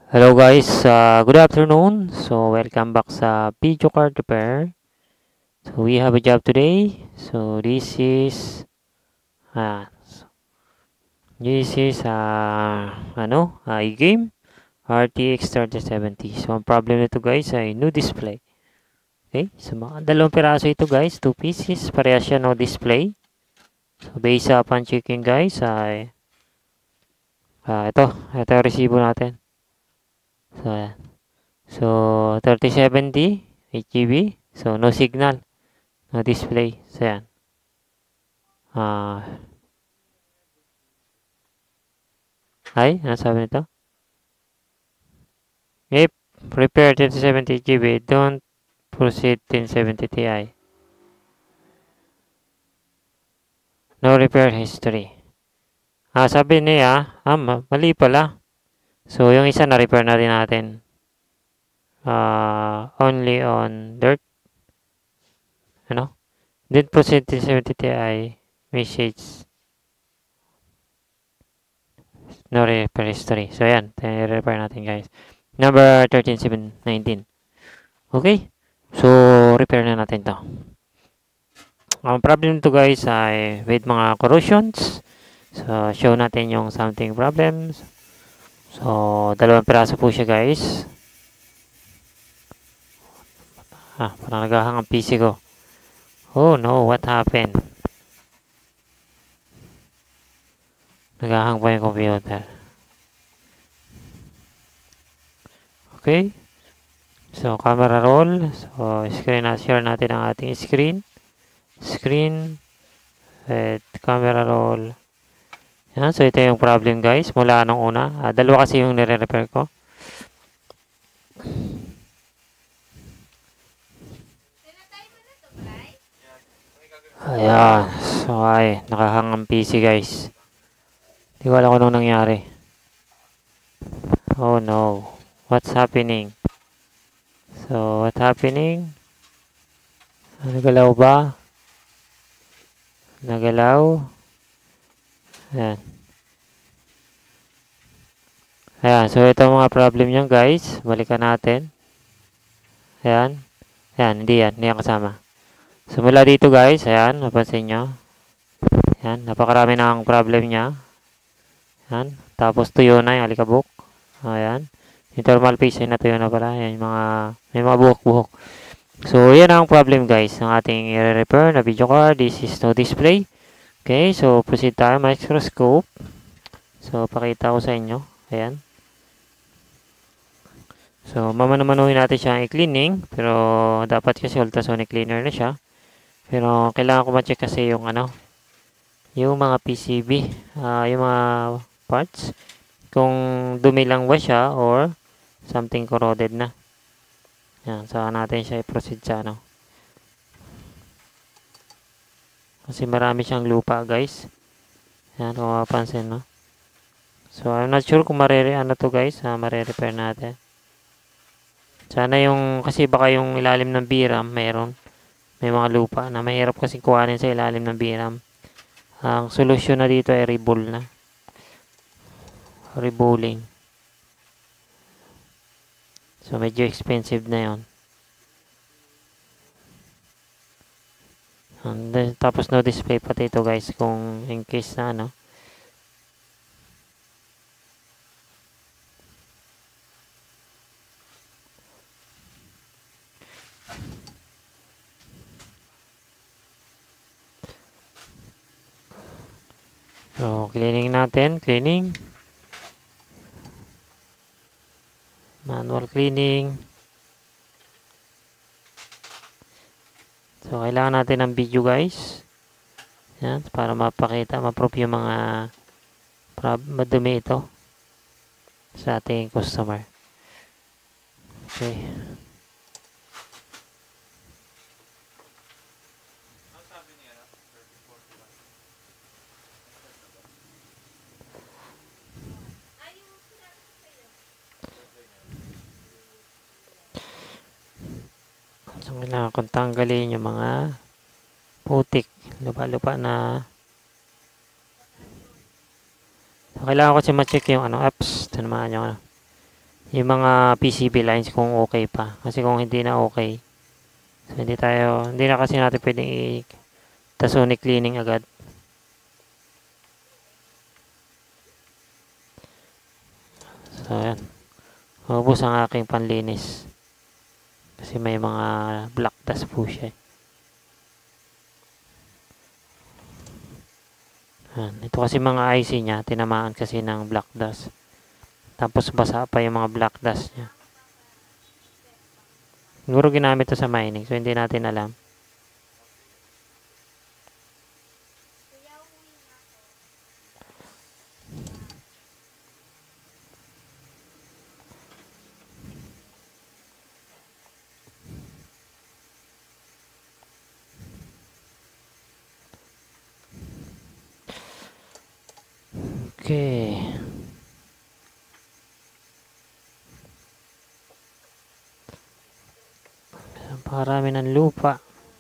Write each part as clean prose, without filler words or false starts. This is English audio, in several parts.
Hello guys, good afternoon. So welcome back sa video card repair. So we have a job today. So this is game RTX 3070. So ang problem nito guys ay no display. Okay? So mga dalawang piraso ito guys, two pieces, parehas siya no display. So based upon checking guys ay ito yung resibo natin. So ayan. So 3070 HGB. So no signal. No display. So, yan. Ah, ano sabi nito? If prepare 1070 GB, don't proceed 1070 Ti. No repair history. Sabi niya, mali pala. So, yung isa na-repair na rin natin. Only on dirt. Ano? Didn't proceed 1070 Ti. Message. No repair history. So, yan. Repair natin, guys. Number 13719. Okay? So, repair na natin to. Ang problem nito guys ay with mga corrosions. So, show natin yung something problems. So, dalawang piraso po siya guys. Parang naghahang ang PC ko. Oh no, what happened? Naghahang pa yung computer. Okay. So, camera roll. So, share natin ang ating screen. At camera roll. Yan. So, ito yung problem guys. Mula nung una. Dalawa kasi yung nire-repair ko. Ayan. So, nakahang ang PC guys. Hindi ko alam kung anong nangyari. Oh no. What's happening? So, what's happening? Nagalaw ba? Nagalaw. Ayan. Ayan. So, ito mga problem niyan guys. Balikan natin. Ayan. Ayan. Hindi yan. Hindi yan kasama. So, mula dito guys. Ayan. Napansin nyo. Ayan. Napakarami na ang problem niya. Ayan. Tapos tuyo na yung alikabok. Ayan. Yung thermal paste ay natuyo na pala. Ayan. May mga buhok-buhok. So, yan ang problem guys ng ating i-repair na video card. This is no display. Okay, so proceed tayo. Microscope. So, pakita ko sa inyo. Ayan. So, mamananuhin natin siya i-cleaning. Pero, dapat kasi ultrasonic cleaner na siya. Pero, kailangan ko ma-check kasi yung yung mga PCB. Yung mga parts. Kung dumi lang ba siya or something corroded na. Yan, saka natin siya i-proceed sa Kasi marami siyang lupa, guys. Yan, kung mapapansin, no? So, I'm not sure kung to, guys. Mare-repair natin. Sana kasi baka yung ilalim ng VRAM, may mga lupa na mahirap kasi kuhanin sa ilalim ng VRAM. Ang solusyon na dito ay rebull na. Rebulling. So, medyo expensive na yon. Tapos no display pati ito guys kung in case na So, cleaning natin. Cleaning. Manual cleaning. So, kailangan natin ng video guys. Yan, para mapakita, ma-prove yung mga madumi ito sa ating customer. Okay. So, kailangan kong tanggalin yung mga putik, lupa-lupa na. So, kailangan ko siya ma-check yung apps. Ito naman yung yung mga PCB lines kung okay pa. Kasi kung hindi na okay, so hindi na kasi natin pwedeng i-sonic cleaning agad. So, ayan. Ubus ang aking panlinis. Kasi may mga black dust po siya. Ito kasi mga IC niya, tinamaan kasi ng black dust. Tapos basa pa yung mga black dust niya. Siguro ginamit ito sa mining, so hindi natin alam. Okay. Parami ng lupa.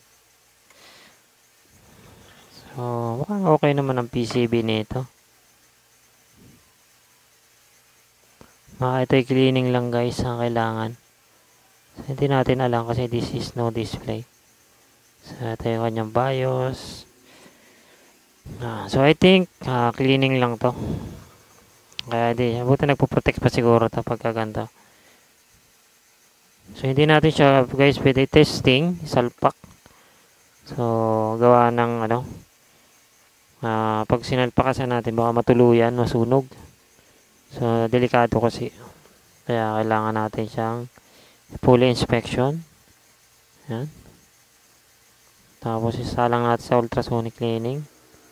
So, mukhang okay naman ang PCB nito. Ito'y cleaning lang guys ang kailangan. So, hindi natin alam kasi this is no display. So, ito yung kanyang BIOS. So, I think cleaning lang to. Kaya buti nagpo-protect pa siguro ito pagkaganda. So, hindi natin siya guys pwede testing, salpak. So, gawa ng pag sinalpakasan natin baka matuluyan, masunog. So, delikado kasi. Kaya kailangan natin siyang fully inspection. Yan. Tapos isalang natin sa ultrasonic cleaning.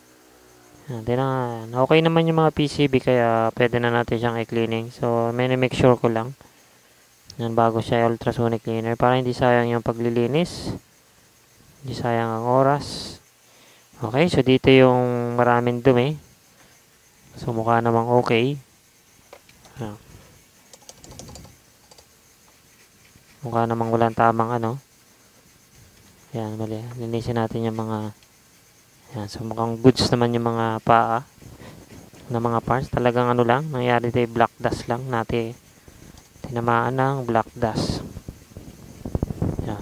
Yan. Okay naman yung mga PCB kaya pwede na natin siyang i-cleaning. So, make sure ko lang. Yan, bago siya ultrasonic cleaner para hindi sayang yung paglilinis. Hindi sayang ang oras. Okay, so dito yung maraming dumi. So, mukha namang okay. Mukha namang walang tamang Yan, mali. Linisin natin yung mga yan. So, mukhang goods naman yung mga paa na mga parts. Talagang lang, nangyari tayo black dust lang natin. Tinamaan ng black dust. Yan.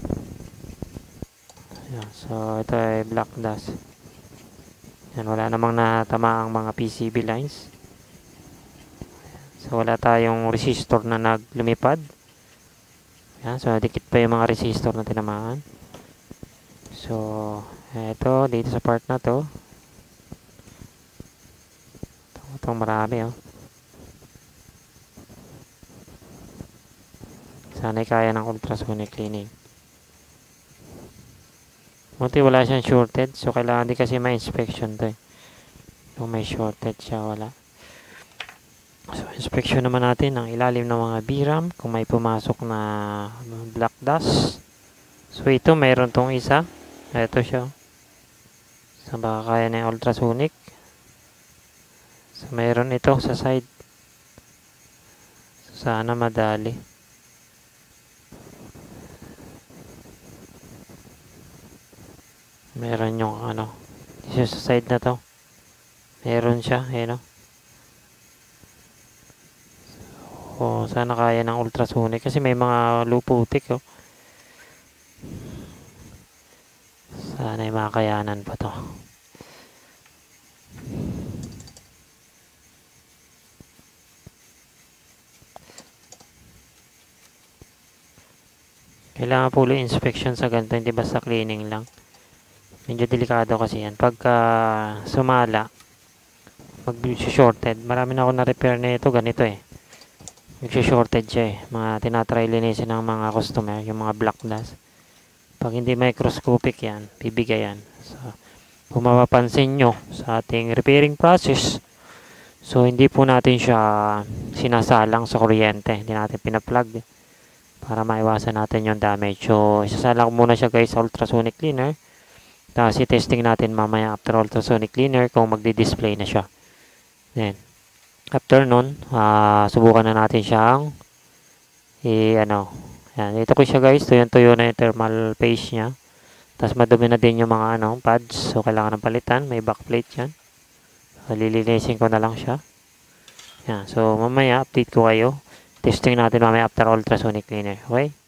Yan. So, ito ay black dust. Yan, wala namang natama ang mga PCB lines. So, wala tayong resistor na naglumipad. Yan, so, dikit pa yung mga resistor na tinamaan. So, ito, dito sa part na to. Itong marami, Sana'y kaya ng ultrasonic cleaning. Buti wala siyang shorted. So, kailangan din kasi ma-inspection to Kung may shorted siya, wala. So, inspection naman natin ang ilalim ng mga VRAM kung may pumasok na black dust. So, ito, mayroon tong isa. Ito siya. So, baka kaya na yung ultrasonic. So, mayroon ito sa side. So, sana madali. Meron yung dito sa side na to. Meron siya, So, sana kaya ng ultrasonic kasi may mga luputik, Sana ay makakayanan pa to. Kailangan full inspection sa ganito, hindi basta cleaning lang. Medyo delikado kasi yan. Pagka sumala, mag-shorted. Marami na ako na-repair na ito, ganito Mag-shorted siya Mga tinatry linisin ng mga customer, yung mga black dust. Pag hindi microscopic yan, bibigay yan. So, kung mapapansin nyo sa ating repairing process, so hindi po natin siya sinasalang sa kuryente. Hindi natin pinaplug para maiwasan natin yung damage. So, isasalang muna siya guys sa ultrasonic cleaner. Tapos i-testing natin mamaya after ultrasonic cleaner kung magdi-display na siya. Then, after nun, subukan na natin siyang yan, ito ko siya guys, tuyo na yung thermal paste niya. Tapos madumi na din yung mga pads. So, kailangan ng palitan. May backplate yan. So, lilinisin ko na lang siya. Yan. So, mamaya, update ko kayo. Testing natin mamaya after ultrasonic cleaner. Okay?